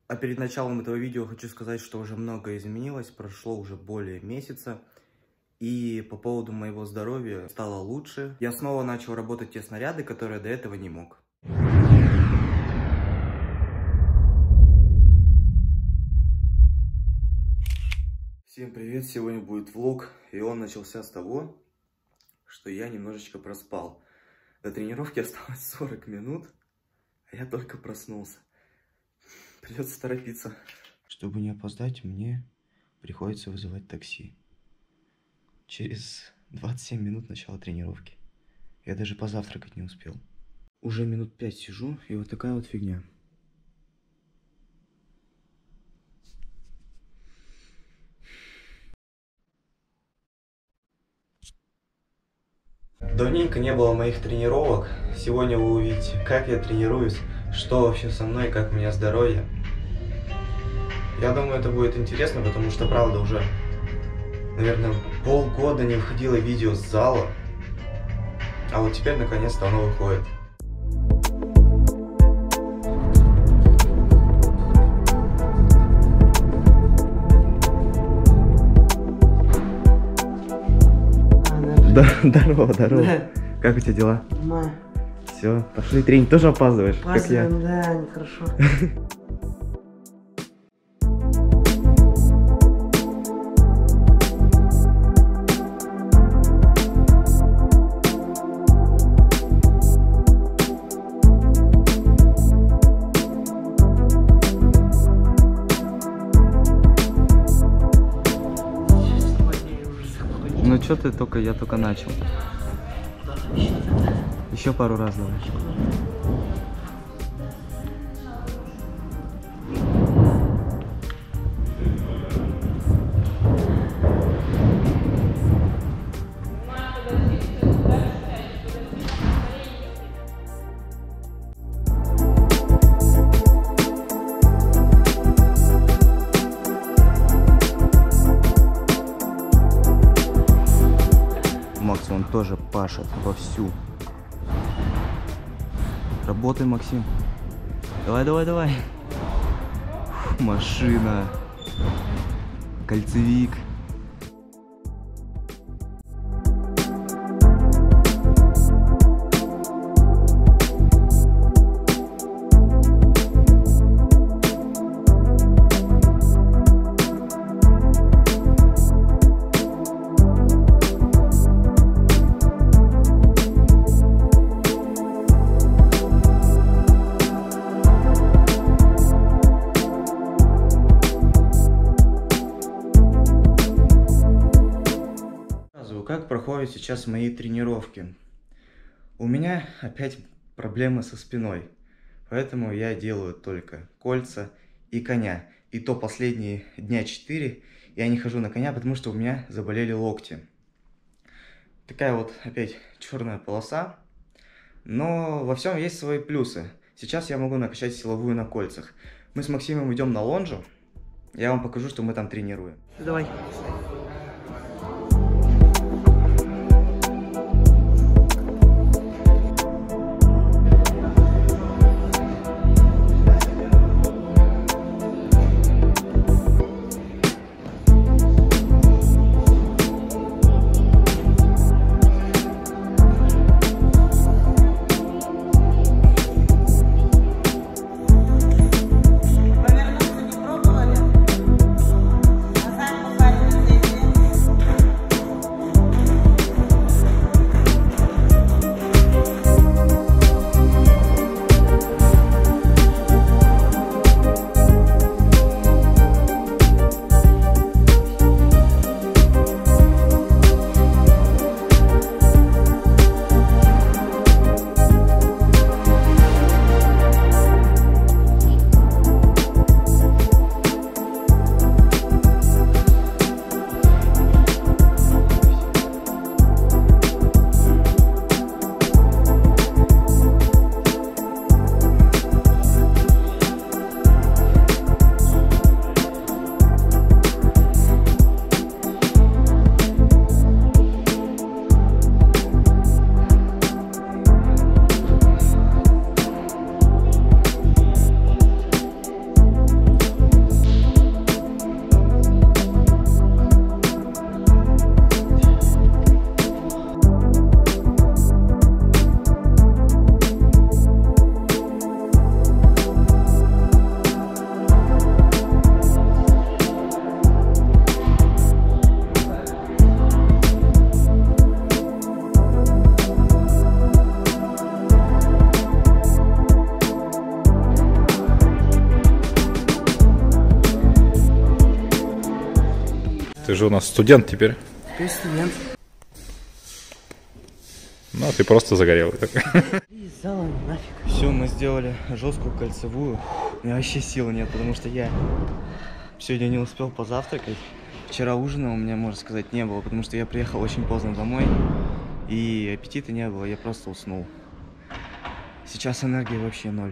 А перед началом этого видео хочу сказать, что уже многое изменилось, прошло уже более месяца. И по поводу моего здоровья стало лучше. Я снова начал работать те снаряды, которые до этого не мог. Всем привет! Сегодня будет влог, и он начался с того, что я немножечко проспал. До тренировки осталось 40 минут, а я только проснулся. Придется торопиться. Чтобы не опоздать, мне приходится вызывать такси. Через 27 минут начала тренировки. Я даже позавтракать не успел. Уже минут 5 сижу, и вот такая вот фигня. Давненько не было моих тренировок. Сегодня вы увидите, как я тренируюсь, что вообще со мной, как у меня здоровье. Я думаю, это будет интересно, потому что, правда, уже, наверное, полгода не выходило видео с зала. А вот теперь, наконец-то, оно выходит. Здорово, здорово. Да. Как у тебя дела? Нормально. Все, пошли тренинг. Тоже опаздываешь, как я? Да, нехорошо. Ну что ты только, я только начал. Еще пару раз давай. Макс, он тоже пашет вовсю. Работай, Максим. Давай, давай, давай. Фу, машина. Кольцевик. Как проходят сейчас мои тренировки? У меня опять проблемы со спиной, поэтому я делаю только кольца и коня. И то последние дня 4 я не хожу на коня, потому что у меня заболели локти. Такая вот опять черная полоса, но во всем есть свои плюсы. Сейчас я могу накачать силовую на кольцах. Мы с Максимом идем на лонжу, я вам покажу, что мы там тренируем. Давай. Повернуться не пробовали? А сами Ты же у нас студент теперь. Ты студент. Ну, а ты просто загорелый. И зала нафиг. Все, мы сделали жесткую кольцевую. У меня вообще силы нет, потому что я сегодня не успел позавтракать. Вчера ужина у меня, можно сказать, не было, потому что я приехал очень поздно домой. И аппетита не было, я просто уснул. Сейчас энергии вообще ноль.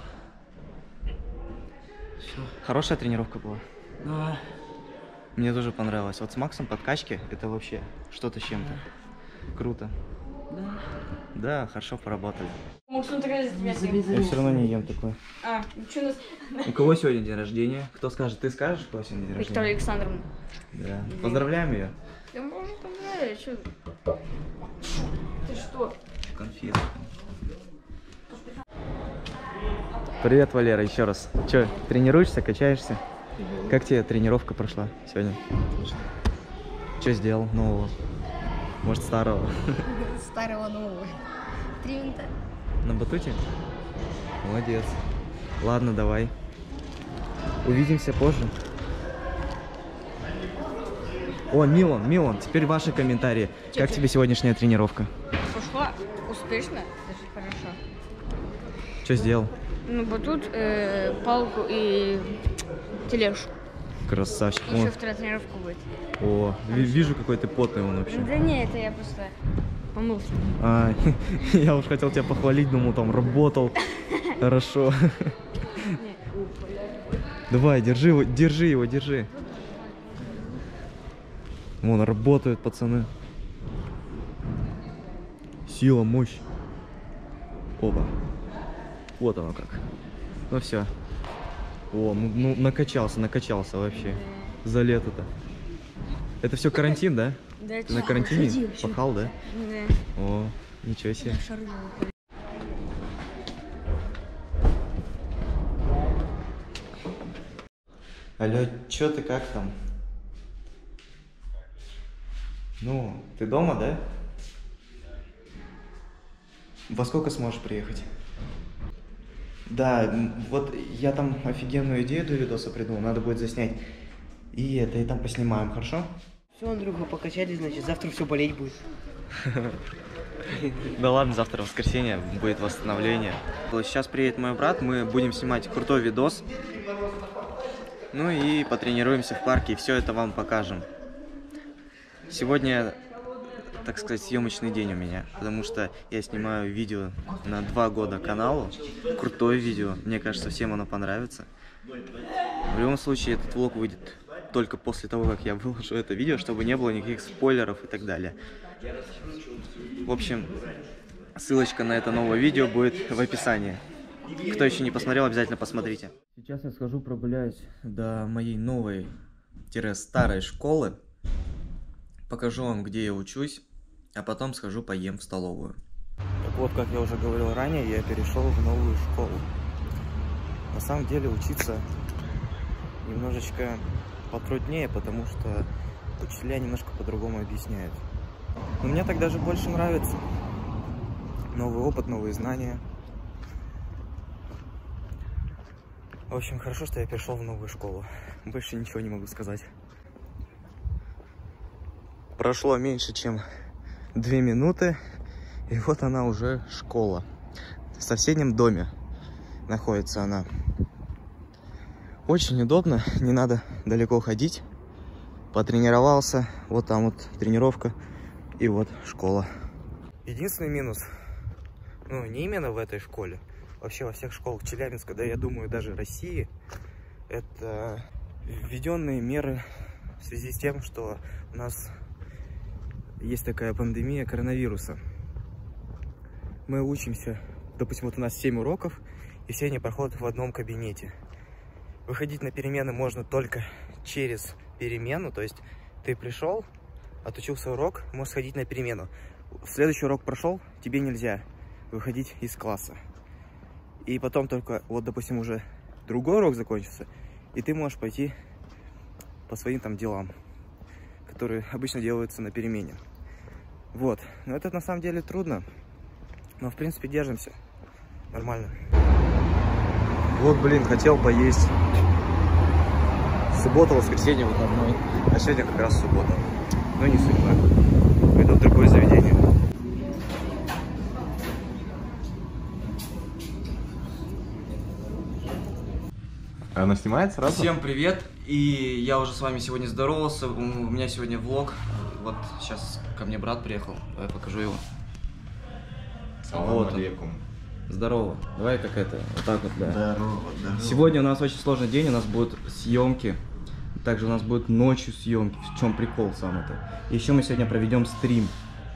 Все. Хорошая тренировка была? Да. Мне тоже понравилось. Вот с Максом подкачки это вообще что-то с чем-то. Круто. Да. Да, хорошо поработали. Макс, ну я все равно не ем такое. У кого сегодня день рождения? Кто скажет? Ты скажешь, у кого сегодня день рождения? Виктория Александровна. Да. Поздравляем ее. Да может поздравить, что? Ты что? Конфеты. Привет, Валера, еще раз. Че, тренируешься, качаешься? Как тебе тренировка прошла сегодня? Что сделал нового? Может, старого? Старого нового. 3 минуты. На батуте? Молодец. Ладно, давай. Увидимся позже. О, Милан, теперь ваши комментарии. Как тебе сегодняшняя тренировка? Пошла успешно, даже хорошо. Что сделал? Ну, батут, палку и тележку. Красавчик. Еще вторая тренировка будет. О, вижу, какой ты потный он вообще. Да не, это я просто помылся. Я уж хотел тебя похвалить, думал, там работал. Хорошо. Давай, держи его. Вон, работают пацаны. Сила, мощь. Опа. Вот оно как. Ну все. О, ну накачался вообще. За лето-то. Это все карантин, да? Да, ты на карантине пахал, да? Да. О, ничего себе. Алло, чё ты, как там? Ну, ты дома, да? Во сколько сможешь приехать? Да, вот я там офигенную идею для видоса придумал, надо будет заснять. И там поснимаем, хорошо? Все, Андрюха, покачались, значит, завтра все болеть будет. Да ладно, завтра воскресенье, будет восстановление. Сейчас приедет мой брат, мы будем снимать крутой видос. Ну и потренируемся в парке, и все это вам покажем. Сегодня, так сказать, съемочный день у меня, потому что я снимаю видео на 2 года каналу. Крутое видео, мне кажется, всем оно понравится. В любом случае, этот влог выйдет только после того, как я выложу это видео, чтобы не было никаких спойлеров и так далее. В общем, ссылочка на это новое видео будет в описании. Кто еще не посмотрел, обязательно посмотрите. Сейчас я схожу прогуляюсь до моей новой-старой школы. Покажу вам, где я учусь, а потом схожу поем в столовую. Так вот, как я уже говорил ранее, я перешел в новую школу. На самом деле учиться немножечко потруднее, потому что учителя немножко по-другому объясняют. Но мне так даже больше нравится. Новый опыт, новые знания. В общем, хорошо, что я перешел в новую школу. Больше ничего не могу сказать. Прошло меньше, чем 2 минуты, и вот она уже школа. В соседнем доме находится она. Очень удобно, не надо далеко ходить. Потренировался, вот там вот тренировка, и вот школа. Единственный минус, ну не именно в этой школе, вообще во всех школах Челябинска, да я думаю даже России, это введенные меры в связи с тем, что у нас есть такая пандемия коронавируса. Мы учимся, допустим, вот у нас 7 уроков, и все они проходят в одном кабинете. Выходить на перемены можно только через перемену, то есть ты пришел, отучился урок, можешь сходить на перемену. Следующий урок прошел, тебе нельзя выходить из класса. И потом только, вот, допустим, уже другой урок закончился, и ты можешь пойти по своим там делам, которые обычно делаются на перемене. Вот, но это на самом деле трудно, но в принципе держимся, нормально. Вот, блин, хотел поесть. Суббота, воскресенье, выходной. А сегодня как раз суббота. Но не судьба. Пойду в другое заведение. Она снимает сразу? Всем привет! И я уже с вами сегодня здоровался. У меня сегодня влог. Вот сейчас ко мне брат приехал. Давай покажу его. Салам алейкум. Здорово. Давай как это, вот так вот, да. Здорово, да. Сегодня у нас очень сложный день, у нас будут съемки. Также у нас будут ночью съемки. В чем прикол сам это? Еще мы сегодня проведем стрим.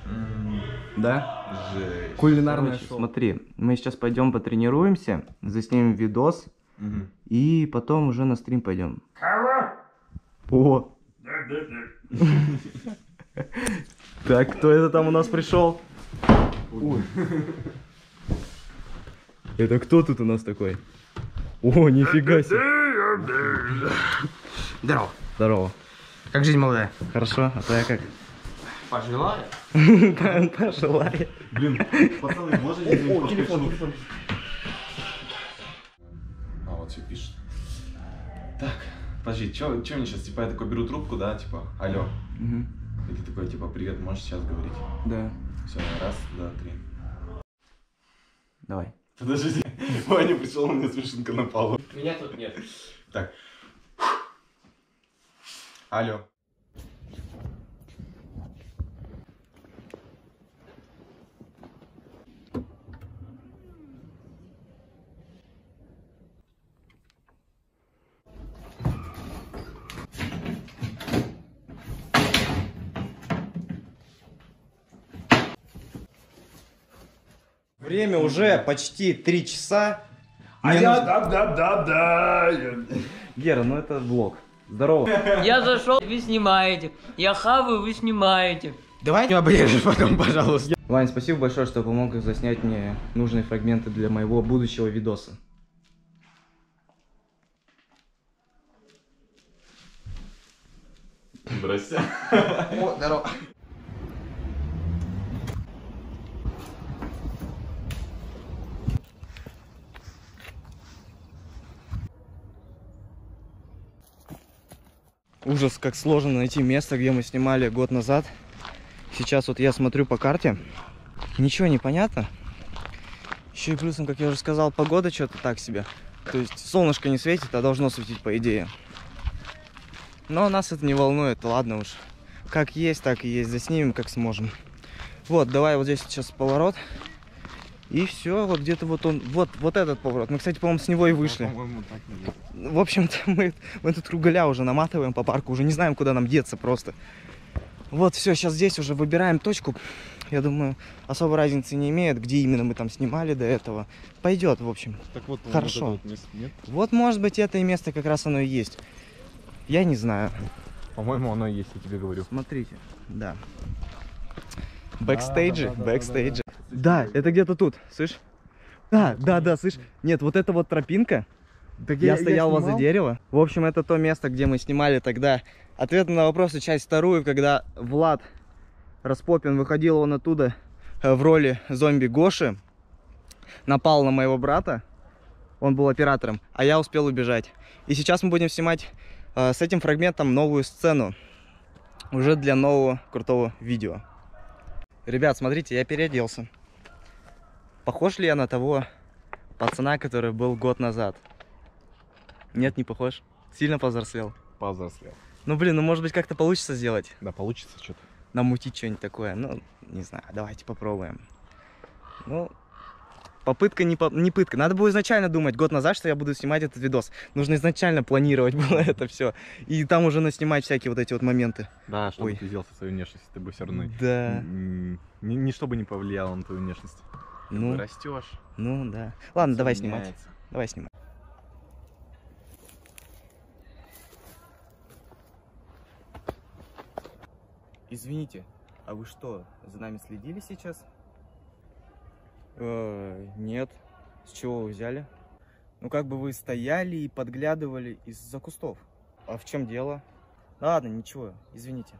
Да? Жесть. Кулинарное шоу. Смотри, мы сейчас пойдем потренируемся, заснимем видос. И потом уже на стрим пойдем. О! Так, кто это там у нас пришел? Это кто тут у нас такой? О, нифига себе! Здорово. Здорово. Как жизнь молодая? Хорошо, а твоя как? Пожелаю. Пожелай. Блин, пацаны, можно я телефон. А, вот все пишет. Так, подожди, что мне сейчас, типа, я такой беру трубку, да, типа, алло. И ты такой, типа, привет, можешь сейчас говорить? Да. Все, раз, два, три. Давай. Подожди, Ваня пришел, у меня смешинка напала. Меня тут нет. Так. Алло. Время уже почти 3 часа. Гера, ну это влог. Здорово. Я зашел, вы снимаете. Я хаваю, вы снимаете. Давай не обрежешь потом, пожалуйста. Вань, спасибо большое, что помог заснять мне нужные фрагменты для моего будущего видоса. Здрасте. О, здорово. Ужас, как сложно найти место, где мы снимали год назад. Сейчас вот я смотрю по карте. Ничего не понятно. Еще и плюсом, как я уже сказал, погода что-то так себе. То есть солнышко не светит, а должно светить по идее. Но нас это не волнует, ладно уж. Как есть, так и есть. Заснимем, как сможем. Вот, давай вот здесь сейчас поворот. И все, вот где-то вот он, вот этот поворот. Мы, кстати, по-моему, с него и вышли. По-моему, так и есть. В общем-то, мы тут кругаля уже наматываем по парку, уже не знаем, куда нам деться просто. Вот, все, сейчас здесь уже выбираем точку. Я думаю, особо разницы не имеет, где именно мы там снимали до этого. Пойдет, в общем. Так вот, хорошо. Вот место нет? Вот, может быть, это и место как раз оно и есть. Я не знаю. По-моему, оно и есть, я тебе говорю. Смотрите, да. Бэкстейджи, бэкстейджи. Да, это где-то тут, слышь? Да, слышь? Нет, вот это вот тропинка. Я стоял возле дерева. В общем, это то место, где мы снимали тогда ответ на вопросы, часть вторую, когда Влад Распопин выходил он оттуда в роли зомби Гоши, напал на моего брата, он был оператором, а я успел убежать. И сейчас мы будем снимать с этим фрагментом новую сцену, уже для нового крутого видео. Ребят, смотрите, я переоделся. Похож ли я на того пацана, который был год назад? Нет, не похож. Сильно повзрослел. Повзрослел. Ну блин, ну может быть как-то получится сделать. Да, получится что-то. Намутить что-нибудь такое. Ну, не знаю, давайте попробуем. Ну, попытка не пытка. Надо было изначально думать год назад, что я буду снимать этот видос. Нужно изначально планировать было это все. И там уже наснимать всякие вот эти вот моменты. Да, чтобы Ой. ты сделал со своей внешностью, ты бы все равно... Да. Ничто бы не повлияло на твою внешность. Ну, Ты растешь. ну да. Ладно, давай снимать. меняется. Давай снимать. Извините, а вы что, за нами следили сейчас? Нет. С чего вы взяли? Ну как бы вы стояли и подглядывали из-за кустов. А в чем дело? Ладно, ничего, извините.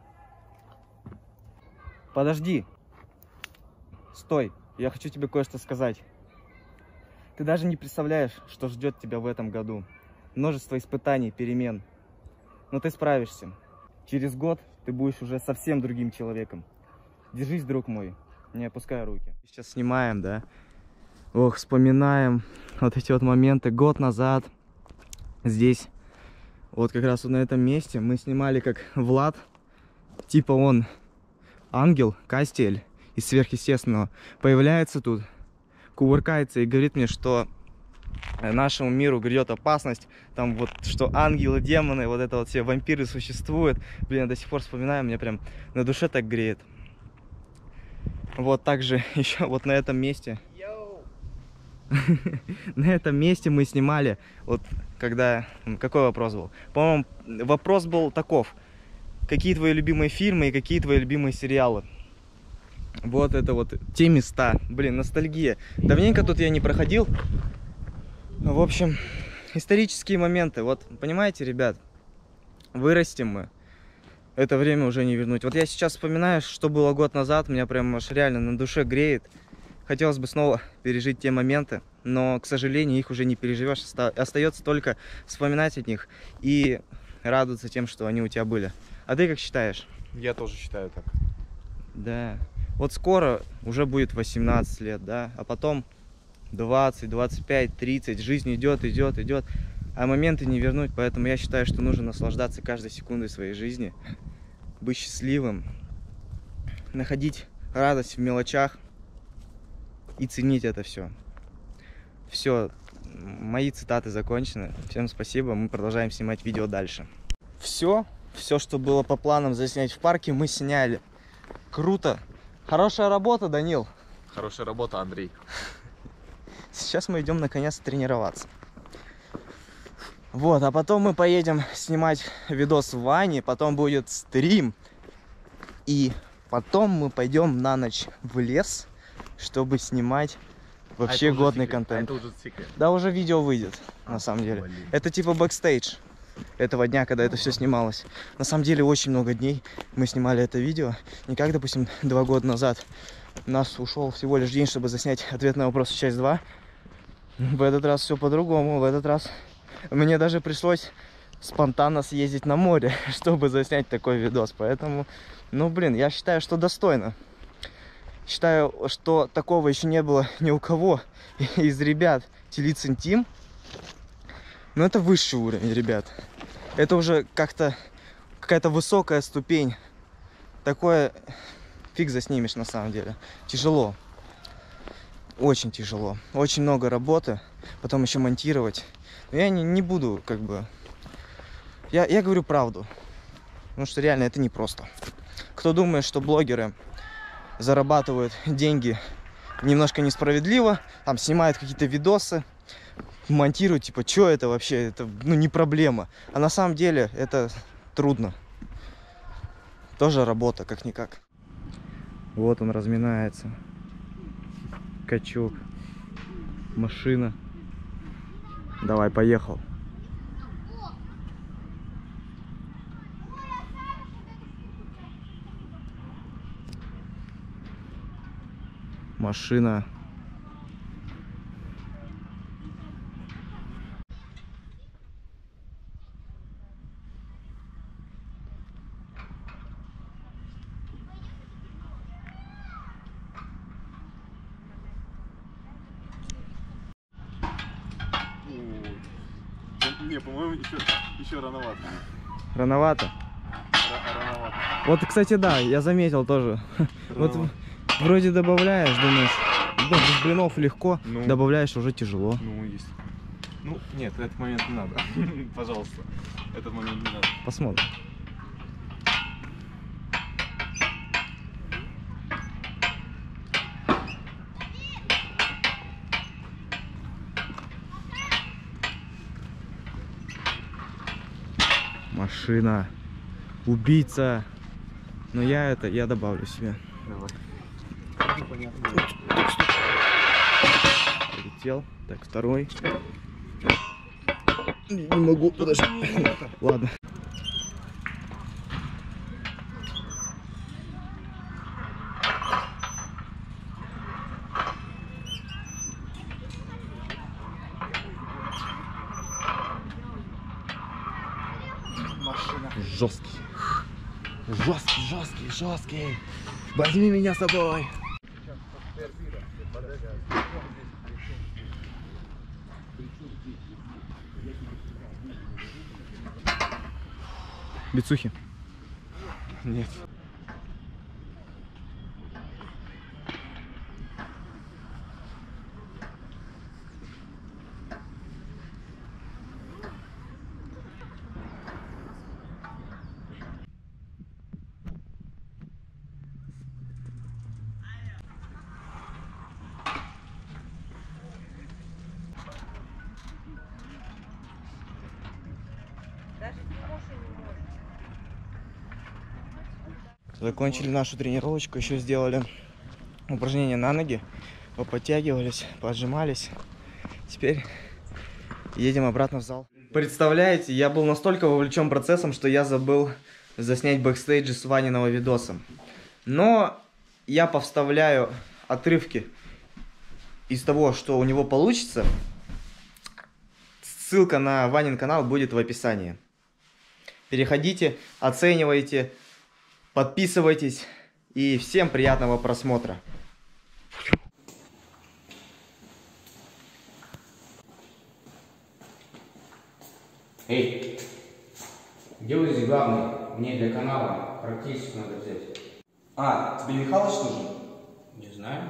Подожди. Стой, я хочу тебе кое-что сказать. Ты даже не представляешь, что ждет тебя в этом году. Множество испытаний, перемен. Но ты справишься. Через год ты будешь уже совсем другим человеком. Держись, друг мой, не опускай руки. Сейчас снимаем, да? Ох, вспоминаем вот эти вот моменты. Год назад здесь, вот как раз вот на этом месте, мы снимали, как Влад, типа он ангел, Кастель из сверхъестественного, появляется тут, кувыркается и говорит мне, что нашему миру грядет опасность, там вот, что ангелы, демоны, вот это вот все вампиры существуют. Блин, я до сих пор вспоминаю, мне прям на душе так греет. Вот также еще вот на этом месте. На этом месте мы снимали, вот когда... Какой вопрос был? По-моему, вопрос был таков. Какие твои любимые фильмы и какие твои любимые сериалы? Вот это вот те места. Блин, ностальгия. Давненько тут я не проходил. В общем, исторические моменты. Вот, понимаете, ребят, вырастем мы. Это время уже не вернуть. Вот я сейчас вспоминаю, что было год назад. Меня прям аж реально на душе греет. Хотелось бы снова пережить те моменты, но, к сожалению, их уже не переживешь. Остается только вспоминать от них и радоваться тем, что они у тебя были. А ты как считаешь? Я тоже считаю так. Да. Вот скоро уже будет 18 лет, да? А потом 20, 25, 30. Жизнь идет, идет, идет. А моменты не вернуть. Поэтому я считаю, что нужно наслаждаться каждой секундой своей жизни. Быть счастливым. Находить радость в мелочах. И ценить это все. Все, мои цитаты закончены. Всем спасибо, мы продолжаем снимать видео дальше. Все, что было по планам заснять в парке, мы сняли. Круто. Хорошая работа, Данил. Хорошая работа, Андрей. Сейчас мы идем наконец тренироваться. Вот, а потом мы поедем снимать видос в Ване, потом будет стрим. И потом мы пойдем на ночь в лес, чтобы снимать вообще годный контент. Это уже секрет. Да, уже видео выйдет, на самом деле. Блин. Это типа бэкстейдж этого дня, когда это все снималось. На самом деле очень много дней мы снимали это видео. Не как, допустим, 2 года назад. У нас ушел всего лишь день, чтобы заснять ответ на вопрос часть 2. В этот раз все по-другому. В этот раз мне даже пришлось спонтанно съездить на море, чтобы заснять такой видос. Поэтому, ну блин, я считаю, что достойно. Считаю, что такого еще не было ни у кого из ребят Tillitsen Team. Но это высший уровень, ребят. Это уже как-то какая-то высокая ступень. Такое фиг заснимешь на самом деле. Тяжело. Очень тяжело. Очень много работы. Потом еще монтировать. Но я не буду как бы... Я говорю правду. Потому что реально это непросто. Кто думает, что блогеры зарабатывают деньги немножко несправедливо, там снимают какие-то видосы, монтируют, типа, что это вообще, это, ну, не проблема. А на самом деле это трудно. Тоже работа, как-никак. Вот он разминается. Качок. Машина. Давай, поехал. Машина. Не, по-моему, еще рановато. Рановато? Рановато. Вот, кстати, да, я заметил тоже. Вот вроде добавляешь, думаешь, да, без блинов легко, Ну. добавляешь, уже тяжело. Ну, есть. Ну, нет, этот момент не надо. Пожалуйста. Этот момент не надо. Посмотрим. Машина. Убийца. Но я добавлю себе. Давай. Ну, понятно. Полетел. Так, второй. Не могу, подожди. Ладно. Жесткий. Жесткий, жесткий, жесткий. Возьми меня с собой. Бицухи. Нет. Закончили нашу тренировочку, еще сделали упражнения на ноги, подтягивались, поджимались. Теперь едем обратно в зал. Представляете, я был настолько вовлечен процессом, что я забыл заснять бэкстейджи с Ваниного видоса. Но я повставляю отрывки из того, что у него получится. Ссылка на Ванин канал будет в описании. Переходите, оценивайте. Подписывайтесь и всем приятного просмотра. Эй, делай здесь главный. Мне для канала характеристику надо взять. А, тебе Михалыч нужен? Не знаю.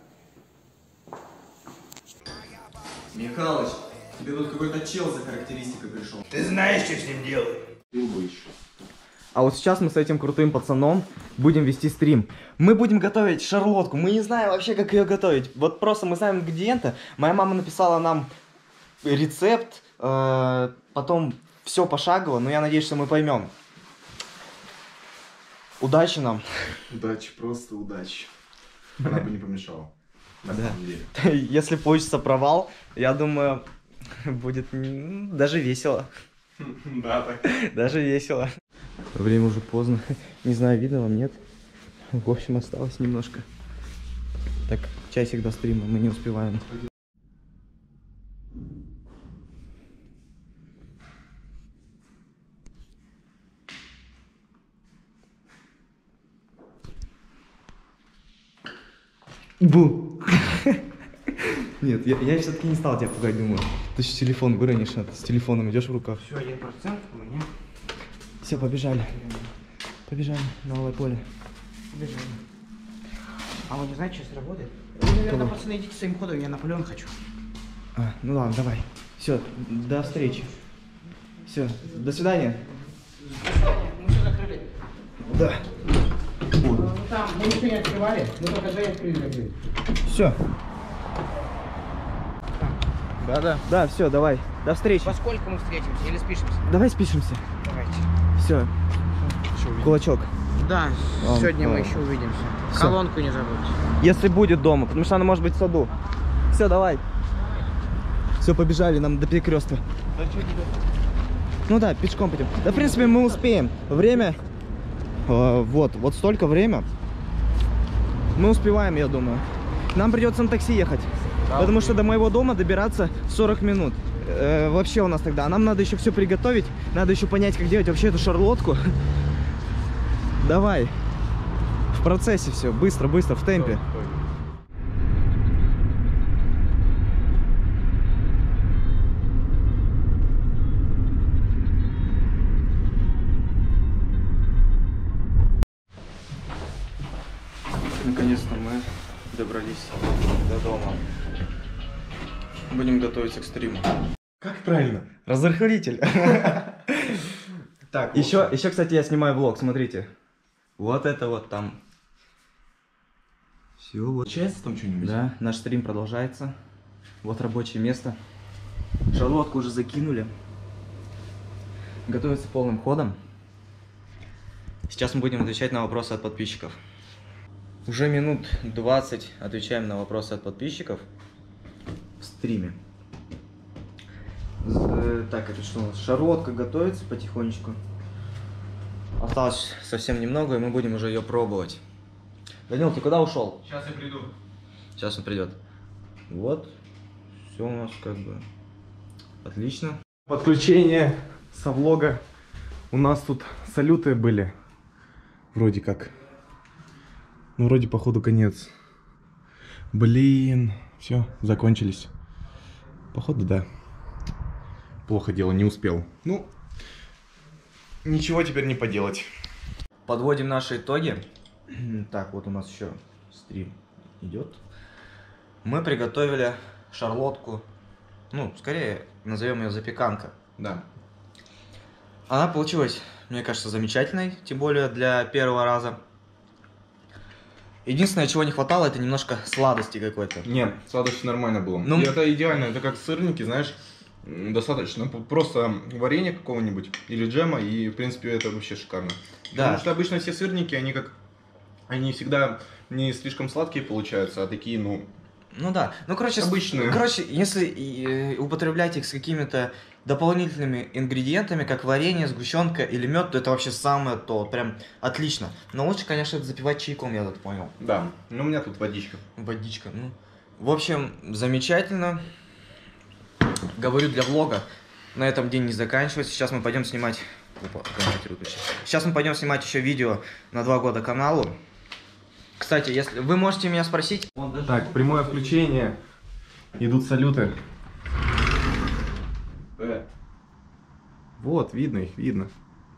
Михалыч, тебе тут какой-то чел за характеристикой пришел. Ты знаешь, что с ним делать? Пил бы еще. А вот сейчас мы с этим крутым пацаном будем вести стрим. Мы будем готовить шарлотку. Мы не знаем вообще, как ее готовить. Вот просто мы знаем ингредиенты. Моя мама написала нам рецепт, потом все пошагово, но я надеюсь, что мы поймем. Удачи нам. Удачи, просто удачи. Она бы не помешала. На самом деле. Если получится провал, я думаю, будет даже весело. Да, так. Даже весело. Время уже поздно. Не знаю, видно вам, нет? В общем, осталось немножко. Так, часик до стрима, мы не успеваем. Бу! Нет, я все-таки не стал тебя пугать, думаю. Ты же телефон выронишь, а ты с телефоном идешь в руках. Все, 1% у меня. Все, побежали. Побежали на новое поле. Побежали. А вы не знаете, что сработает? Вы, наверное, пацаны, идите своим ходом, я Наполеон хочу. А, ну ладно, давай. Все, до встречи. Все, до свидания. Мы все закрыли. Да. Ну там, мы ничего не открывали, мы только дверь открыли. Все. Да, все, давай. До встречи. Во сколько мы встретимся или спишемся? Давай спишемся. Давайте. Все. Кулачок. Да, Ладно, сегодня мы давай. еще увидимся. Всё. Колонку не забудьте. Если будет дома, потому что она может быть в саду. Все, давай. Все, побежали, нам до перекрестка. Ну да, пешком пойдем. Да, в принципе, мы успеем. Время. Вот столько время. Мы успеваем, я думаю. Нам придется на такси ехать. Потому что до моего дома добираться 40 минут. Вообще у нас тогда. А нам надо еще все приготовить. Надо еще понять, как делать вообще эту шарлотку. Давай. В процессе все. Быстро, быстро, в темпе. Наконец-то мы добрались до дома. Будем готовиться к стриму. Как правильно? Разрыхлитель. Так, Еще, кстати, я снимаю влог, смотрите. Вот это вот там. Все, вот. Получается там что-нибудь? Да, наш стрим продолжается. Вот рабочее место. Шарлотку уже закинули. Готовится полным ходом. Сейчас мы будем отвечать на вопросы от подписчиков. Уже минут 20 отвечаем на вопросы от подписчиков в стриме. Так, это что у нас? Шарлотка готовится потихонечку. Осталось совсем немного, и мы будем уже ее пробовать. Данил, ты куда ушел? Сейчас я приду. Сейчас он придет. Вот. Все у нас как бы отлично. Подключение со влога У нас тут салюты были. Вроде как. Ну, вроде, походу, конец. Блин. Все, закончились. Походу, да. Плохо дело, не успел. Ну, ничего теперь не поделать. Подводим наши итоги. Так, вот у нас еще стрим идет. Мы приготовили шарлотку. Ну, скорее, назовем ее запеканка. Да. Она получилась, мне кажется, замечательной, тем более для первого раза. Единственное, чего не хватало, это немножко сладости какой-то. Не, сладости нормально было. Ну, и это идеально, это как сырники, знаешь, достаточно. Просто варенье какого-нибудь или джема, и, в принципе, это вообще шикарно. Да. Потому что обычно все сырники, они всегда не слишком сладкие получаются, а такие, ну... Ну да, ну короче, обычные. Короче, если употреблять их с какими-то дополнительными ингредиентами, как варенье, сгущенка или мед, то это вообще самое то, прям отлично. Но лучше, конечно, это запивать чайком, я так понял. Да, ну у меня тут водичка. Водичка, ну. В общем, замечательно. Говорю, для влога на этом день не заканчивается. Сейчас мы пойдем снимать... Опа, сейчас мы пойдем снимать еще видео на 2 года каналу. Кстати, если вы можете меня спросить... Так, прямое включение. Идут салюты. Вот, видно их, видно.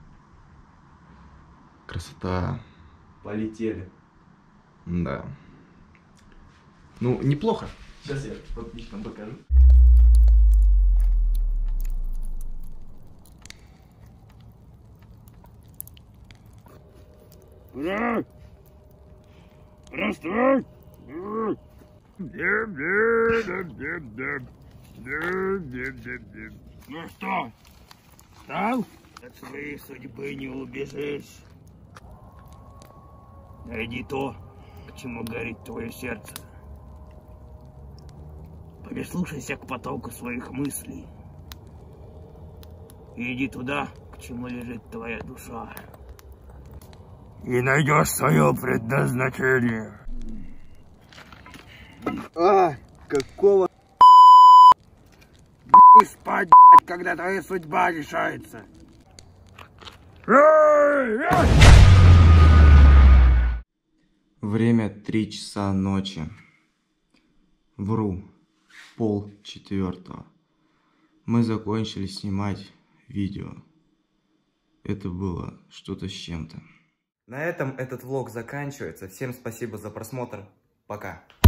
Красота. Полетели. Да. Ну, неплохо. Сейчас я подписчикам покажу. Ура! Растрой! Ну что, встал? От своей судьбы не убежишь. Найди то, к чему горит твое сердце. Прислушайся к потоку своих мыслей. И иди туда, к чему лежит твоя душа. И найдешь свое предназначение. Какого... Спать, когда твоя судьба решается. Время 3 часа ночи. Вру. 3:30. Мы закончили снимать видео. Это было что-то с чем-то. На этом этот влог заканчивается. Всем спасибо за просмотр. Пока.